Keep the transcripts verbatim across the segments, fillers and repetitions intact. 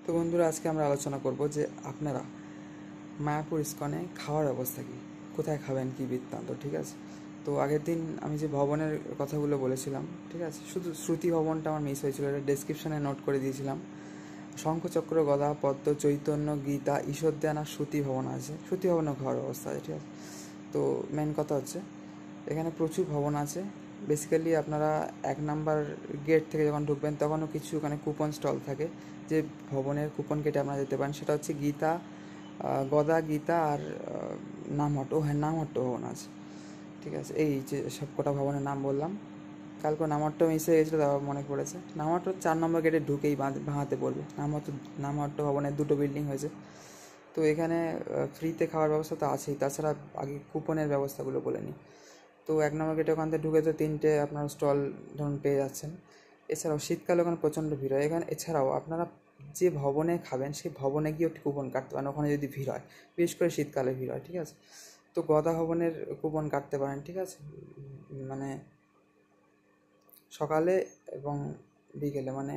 তো বন্ধুরা, আজকে আমরা আলোচনা করব যে আপনারা মায়াপুর ইস্কনে খাওয়ার ব্যবস্থা কী, কোথায় খাবেন, কী বৃত্তান্ত। ঠিক আছে, তো আগের দিন আমি যে ভবনের কথাগুলো বলেছিলাম, ঠিক আছে, শুধু শ্রুতি ভবনটা আমার মিস হয়েছিল, এটা ডেসক্রিপশানে নোট করে দিয়েছিলাম। শঙ্খচক্র, গদা, পদ্ম, চৈতন্য, গীতা, ঈশ্বরদান আর শ্রুতি ভবন আছে। শ্রুতি ভবনেও খাওয়ার ব্যবস্থা আছে। ঠিক আছে, তো মেন কথা হচ্ছে এখানে প্রচুর ভবন আছে। বেসিক্যালি আপনারা এক নাম্বার গেট থেকে যখন ঢুকবেন তখনও কিছু ওখানে কুপন স্টল থাকে, যে ভবনের কুপন কেটে আপনারা যেতে পারেন। সেটা হচ্ছে গীতা, গদা, গীতা আর নামহট্ট। ও হ্যাঁ, নামহট্ট ভবন আছে। ঠিক আছে, এই যে সব কটা ভবনের নাম বললাম। কালকে নামহট্ট মিস হয়ে গেছিলো, তারপর মনে পড়েছে। নামহট্ট চার নম্বর গেটে ঢুকেই ভাঙাতে পড়বে। নামহট্ট নামহট্ট ভবনের দুটো বিল্ডিং হয়েছে। তো এখানে ফ্রিতে খাওয়ার ব্যবস্থা তো আছেই, তাছাড়া আগে কুপনের ব্যবস্থাগুলো বলে নিই। তো এক নম্বর গেটে ওখান থেকে ঢুকে তো তিনটে আপনার স্টল ধরুন পেয়ে যাচ্ছেন। এছাড়াও শীতকালে ওখানে প্রচণ্ড ভিড় হয় এখানে। এছাড়াও আপনারা যে ভবনে খাবেন সেই ভবনে গিয়ে একটি কুপন কাটতে পারেন, ওখানে যদি ভিড় হয়, বিশেষ করে শীতকালে ভিড় হয়। ঠিক আছে, তো গদা ভবনের কুপন কাটতে পারেন। ঠিক আছে, মানে সকালে এবং বিকেলে, মানে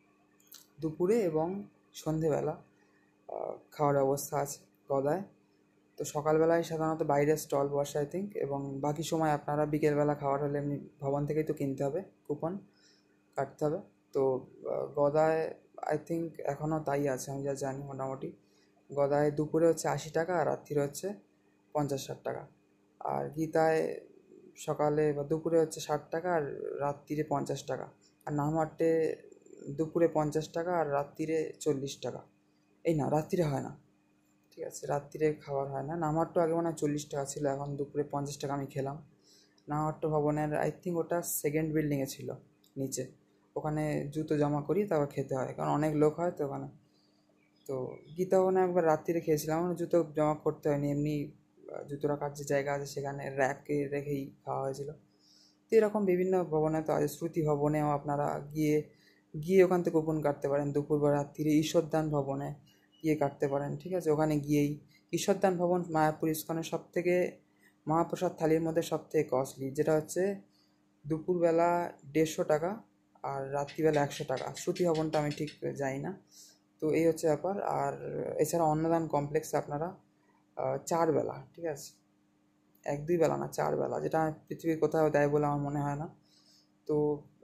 দুপুরে এবং সন্ধেবেলা খাওয়ার ব্যবস্থা আছে গদায়। তো সকালবেলায় সাধারণত বাইরে স্টল বসে আই থিঙ্ক, এবং বাকি সময় আপনারা বিকেলবেলা খাওয়ার হলে এমনি ভবন থেকেই তো কিনতে হবে, কুপন কাটতে হবে। তো গদায় আই থিঙ্ক এখনও তাই আছে, আমি যা জানি মোটামুটি। গদায় দুপুরে হচ্ছে আশি টাকা আর রাত্রিরে হচ্ছে পঞ্চাশ ষাট টাকা। আর গীতায় সকালে বা দুপুরে হচ্ছে ষাট টাকা আর রাত্রিরে পঞ্চাশ টাকা। আর নামহাট্টে দুপুরে পঞ্চাশ টাকা আর রাত্রিরে চল্লিশ টাকা। এই না, রাত্রিরে হয় না। ঠিক আছে, রাত্রিরে খাবার হয় না। নামহাট্ট আগে মনে হয় চল্লিশ টাকা ছিল, এখন দুপুরে পঞ্চাশ টাকা আমি খেলাম। নামহাট্ট ভবনের আই থিঙ্ক ওটা সেকেন্ড বিল্ডিংয়ে ছিল, নিচে। ওখানে জুতো জমা করি তারপর খেতে হয়, কারণ অনেক লোক হয় তো ওখানে। তো গীতা ভবনে একবার রাত্রিরে খেয়েছিলাম, জুতো জমা করতে হয়নি, এমনি জুতো রাখার যে জায়গা আছে সেখানে র্যাকে রেখেই খাওয়া হয়েছিল। তো এরকম বিভিন্ন ভবনে তো আছে। শ্রুতি ভবনেও আপনারা গিয়ে গিয়ে ওখান থেকে কুপন কাটতে পারেন। দুপুর বা রাত্রিরে ঈশ্বরদান ভবনে গিয়ে কাটতে পারেন। ঠিক আছে, ওখানে গিয়েই ঈশ্বরদান ভবন মায়াপুর ইস্কনের সব থেকে মহাপ্রসাদ থালির মধ্যে সব থেকে কস্টলি, যেটা হচ্ছে দুপুরবেলা দেড়শো টাকা আর রাত্রিবেলা একশো টাকা। শ্রুতি ভবনটা আমি ঠিক জানি না। তো এই হচ্ছে ব্যাপার। আর এছাড়া অন্নদান কমপ্লেক্সে আপনারা চার বেলা, ঠিক আছে, এক দুই বেলা না, চার বেলা, যেটা পৃথিবীর কোথাও দেয় বলে আমার মনে হয় না। তো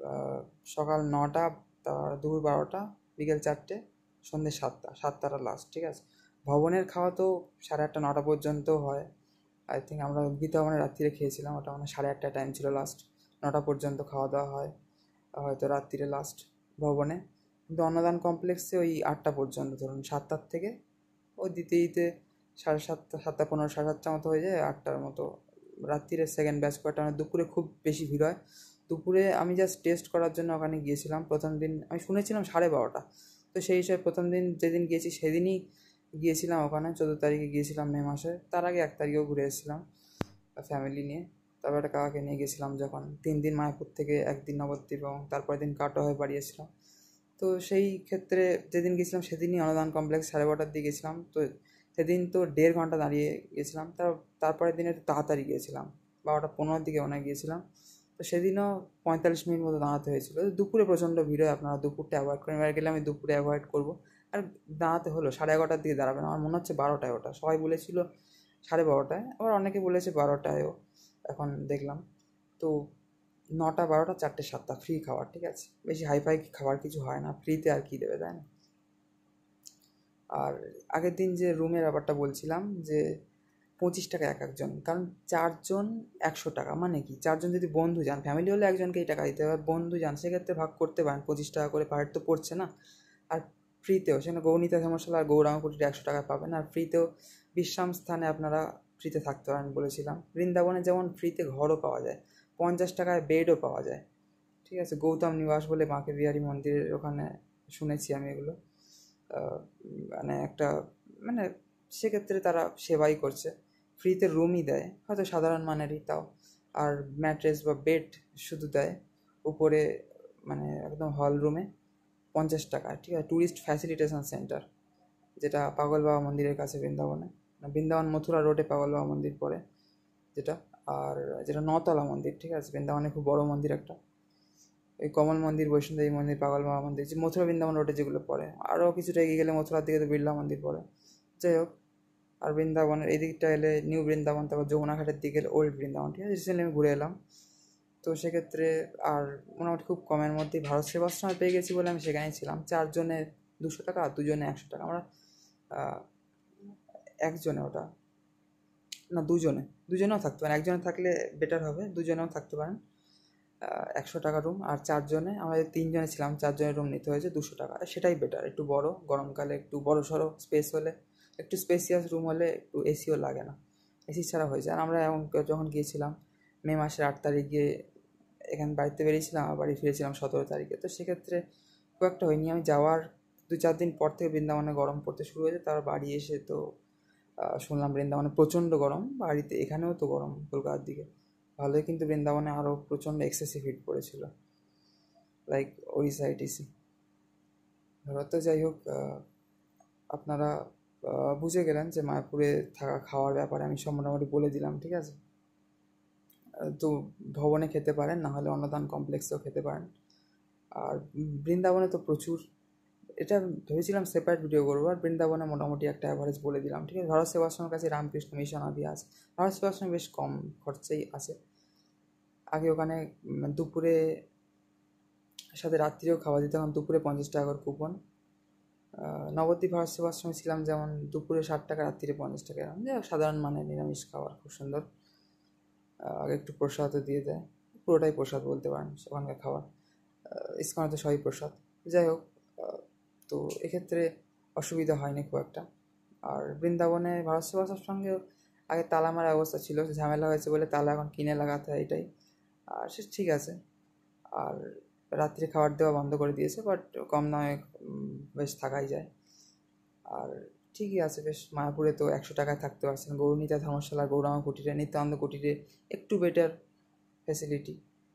সকাল নটা, তার দুপুর বারোটা, বিকেল চারটে, সন্ধ্যে সাতটা, সাতটাটা লাস্ট। ঠিক আছে, ভবনের খাওয়া তো সাড়ে আটটা নটা পর্যন্ত হয়। আই থিঙ্ক আমরা গীতা ভবনে রাত্রিরে খেয়েছিলাম, ওটা মানে সাড়ে আটটা টাইম ছিল লাস্ট। নটা পর্যন্ত খাওয়া দাওয়া হয় হয়তো রাত্রিরে লাস্ট ভবনে। কিন্তু অন্নদান কমপ্লেক্সে ওই আটটা পর্যন্ত, ধরুন সাতটার থেকে ওই দিতে দিতে সাড়ে সাতটা, সাতটা পনেরো, সাড়ে সাতটা মতো হয়ে যায়, আটটার মতো রাত্রিরে সেকেন্ড ব্যাচ করাটা। মানে দুপুরে খুব বেশি ভিড় হয়। দুপুরে আমি জাস্ট টেস্ট করার জন্য ওখানে গিয়েছিলাম প্রথম দিন। আমি শুনেছিলাম সাড়ে বারোটা, তো সেই হিসেবে প্রথম দিন যেদিন গিয়েছি সেদিনই গিয়েছিলাম ওখানে। চোদ্দো তারিখে গিয়েছিলাম মে মাসে, তার আগে এক তারিখেও ঘুরে এসেছিলাম ফ্যামিলি নিয়ে। তারপর একটা কাকাকে নিয়ে গেছিলাম যখন, তিন দিন মায়াপুর থেকে একদিন নবদ্বীপ এবং তারপরের দিন কাটো হয়ে বাড়ি এসেছিলাম। তো সেই ক্ষেত্রে যেদিন গেছিলাম সেদিনই অনুদান কমপ্লেক্স সাড়ে বারোটার দিকে গেছিলাম। তো সেদিন তো দেড় ঘন্টা দাঁড়িয়ে গেছিলাম। তার তারপরের দিনে একটু তাড়াতাড়ি গিয়েছিলাম, বারোটা পনেরোর দিকে মনে গিয়েছিলাম। তো সেদিনও পঁয়তাল্লিশ মিনিট মতো দাঁড়াতে হয়েছিল। দুপুরে প্রচণ্ড ভিড় হয়, আপনারা দুপুরটা অ্যাভয়েড করেন। এবার গেলে আমি দুপুরে অ্যাভয়েড করবো। আর দাঁড়াতে হলো সাড়ে এগারোটার দিকে দাঁড়াবেন, আমার মনে হচ্ছে বারোটায়। ওটা সবাই বলেছিল সাড়ে বারোটায়, আবার অনেকে বলেছে বারোটায়ও এখন দেখলাম। তো নটা, বারোটা, চারটে, সাতটা ফ্রি খাবার। ঠিক আছে, বেশি হাইফাই খাবার কিছু হয় না, ফ্রিতে আর কী দেবে, তাই না? আর আগের দিন যে রুমের ব্যাপারটা বলছিলাম, যে পঁচিশ টাকা এক একজন, কারণ চারজন একশো টাকা। মানে কি, চারজন যদি বন্ধু যান, ফ্যামিলি হলে একজনকেই টাকা দিতে হবে, বন্ধু যান সেক্ষেত্রে ভাগ করতে পারেন, পঁচিশ টাকা করে পার হেড তো পড়ছে না। আর ফ্রিতেও সেখানে গৌণিতা ধর্মশালা আর গৌরাঙ্গকুটির একশো টাকা পাবেন। আর ফ্রিতেও বিশ্রাম স্থানে আপনারা ফ্রিতে থাকতে পারেন বলেছিলাম। বৃন্দাবনে যেমন ফ্রিতে ঘরও পাওয়া যায়, পঞ্চাশ টাকায় বেডও পাওয়া যায়। ঠিক আছে, গৌতম নিবাস বলে বাঁকে বিহারী মন্দিরের ওখানে শুনেছি আমি এগুলো। মানে একটা, মানে সেক্ষেত্রে তারা সেবাই করছে, ফ্রিতে রুমই দেয়, হয়তো সাধারণ মানেরই তাও। আর ম্যাট্রেস বা বেড শুধু দেয় উপরে, মানে একদম হল রুমে, পঞ্চাশ টাকা। ঠিক আছে, ট্যুরিস্ট ফ্যাসিলিটেশন সেন্টার, যেটা পাগল বাবা মন্দিরের কাছে বৃন্দাবনে, বৃন্দাবন মথুরা রোডে পাগল বাবা মন্দির পড়ে যেটা। আর যেটা নতলা মন্দির, ঠিক আছে, বৃন্দাবনে খুব বড় মন্দির একটা। ওই কমল মন্দির, বৈষ্ণোদেবী মন্দির, পাগল বাবা মন্দির, যে মথুরা বৃন্দাবন রোডে যেগুলো পড়ে, আরও কিছুটা এগিয়ে গেলে মথুরার দিকে তো বিড়লা মন্দির পড়ে। যাই হোক, আর বৃন্দাবনের এই দিকটা এলে নিউ বৃন্দাবন, তারপর যমুনাঘাটের দিকে এলে ওল্ড বৃন্দাবন, ঠিক আছে। রিসেন্টলি আমি ঘুরে এলাম, তো সেক্ষেত্রে আর মোটামুটি খুব কমের মধ্যেই ভারত সেবাশ্রমে পেয়ে গেছি বলে আমি সেখানেই ছিলাম। চারজনে দুশো টাকা আর দুজনে একশো টাকা। আমরা একজনে ওটা না দুজনে দুজনেও থাকতে পারেন, একজনে থাকলে বেটার হবে, দুজনেও থাকতে পারেন। একশো টাকা রুম, আর চারজনে আমাদের তিনজনে ছিলাম, চারজনের রুম নিতে হয়েছে দুশো টাকা। সেটাই বেটার, একটু বড়, গরমকালে একটু বড় সড়ো স্পেস হলে, একটু স্পেসিয়াস রুম হলে একটু এসিও লাগে না, এসি ছাড়া হয়ে যায়। আর আমরা এমন যখন গিয়েছিলাম মে মাসের আট তারিখ গিয়ে এখানে বাড়িতে বেরিয়েছিলাম, আর বাড়ি ফিরেছিলাম সতেরো তারিখে, তো সেক্ষেত্রে খুব একটা হয়নি। আমি যাওয়ার দু চার দিন পর থেকে বৃন্দাবনে গরম পড়তে শুরু হয়েছে, তারপর বাড়ি এসে তো শুনলাম বৃন্দাবনে প্রচণ্ড গরম, বাড়িতে এখানেও তো গরম কলকাতার দিকে ভালোই, কিন্তু বৃন্দাবনে আরও প্রচণ্ড এক্সেসিভ হিট পড়েছিল, লাইক ওড়িশা ইটিসি। তো যাই হোক, আপনারা বুঝে গেলেন যে মায়াপুরে থাকা খাওয়ার ব্যাপারে আমি সব মোটামুটি বলে দিলাম, ঠিক আছে। তো ভবনে খেতে পারেন, না হলে অন্নদান কমপ্লেক্সেও খেতে পারেন। আর বৃন্দাবনে তো প্রচুর, এটা ভেবেছিলাম সেপারেট ভিডিও করবো, আর বৃন্দাবনে মোটামুটি একটা অ্যাভারেজ বলে দিলাম, ঠিক আছে। ভারত সেবাশ্রমের কাছে রামকৃষ্ণ মিশন আদি আছে, ভারত সেবাশ্রমে বেশ কম খরচেই আছে। আগে ওখানে দুপুরে সাথে রাত্রিরেও খাওয়া দিত, এখন দুপুরে পঞ্চাশ টাকা করে কুপন। নবদ্বীপ ভারত সেবাশ্রমে ছিলাম যেমন, দুপুরে ষাট টাকা, রাত্রিরে পঞ্চাশ টাকা, যে সাধারণ মানে নিরামিষ খাবার, খুব সুন্দর। আগে একটু প্রসাদও দিয়ে দেয়, পুরোটাই প্রসাদ বলতে পারেন ওখানকার খাবার, ইস্কনে তো সবই প্রসাদ। যাই হোক, তো এক্ষেত্রে অসুবিধা হয়নি খুব একটা। আর বৃন্দাবনে ভারত সেবাশ্রমের সঙ্গে আগে তালা মারার অবস্থা ছিল, ঝামেলা হয়েছে বলে তালা এখন কিনে লাগাতে হয়, এটাই। আর সে ঠিক আছে। আর রাত্রে খাবার দেওয়া বন্ধ করে দিয়েছে, বাট কম নয় বেশ থাকাই যায়। আর ঠিকই আছে বেশ, মায়াপুরে তো একশো টাকায় থাকতে পারছেন। গৌরনীতা ধর্মশালা, গৌরাঙ্গ কুটিরে, নিত্যানন্দ কুটিরে একটু বেটার ফ্যাসিলিটি,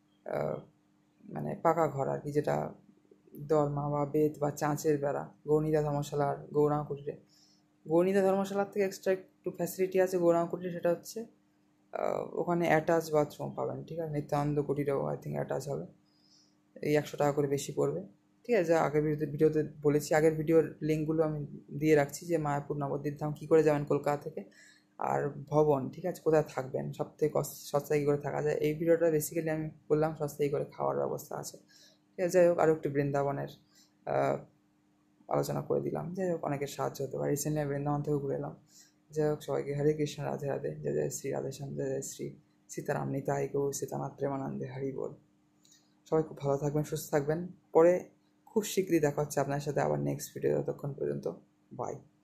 মানে পাকা ঘর আর কি, যেটা দরমা বা বেত বা চাঁচের বেড়া। গৌরনীতা ধর্মশালা আর গৌরাঙ্গ কুটিরে, গৌরনীতা ধর্মশালার থেকে এক্সট্রা একটু ফ্যাসিলিটি আছে গৌরাঙ্গ কুটিরে, সেটা হচ্ছে ওখানে অ্যাটাচ বাথরুম পাবেন, ঠিক আছে। নিত্যানন্দ কুটিরেও আই থিঙ্ক অ্যাটাচ হবে, এই একশো টাকা করে বেশি পড়বে, ঠিক আছে। যা আগের ভিডিওতে ভিডিওতে বলেছি, আগের ভিডিওর লিঙ্কগুলো আমি দিয়ে রাখছি, যে মায়াপুর নবদ্বীপ ধাম কী করে যাবেন কলকাতা থেকে, আর ভবন, ঠিক আছে, কোথায় থাকবেন, সব থেকে সস্তায় কী করে থাকা যায়। এই ভিডিওটা বেসিক্যালি আমি বললাম সস্তায় করে খাওয়ার ব্যবস্থা আছে, ঠিক আছে। যাই হোক, আরও একটু বৃন্দাবনের আলোচনা করে দিলাম, যাই হোক অনেকের সাহায্য হতে পারে। রিসেন্টলি আমি বৃন্দাবন থেকেও ঘুরে এলাম। যাই হোক, সবাইকে হরে কৃষ্ণ, রাধে রাধে, জয় জয় শ্রী রাধেশ্যাম, জয় জয় শ্রী সীতারাম, নিতাই গৌর সীতানাথ প্রেমানন্দে, হরি বল। সবাই খুব ভালো থাকবেন, সুস্থ থাকবেন। পরে খুব শীঘ্রই দেখা হচ্ছে আপনার সাথে আবার নেক্সট ভিডিও, ততক্ষণ পর্যন্ত বাই।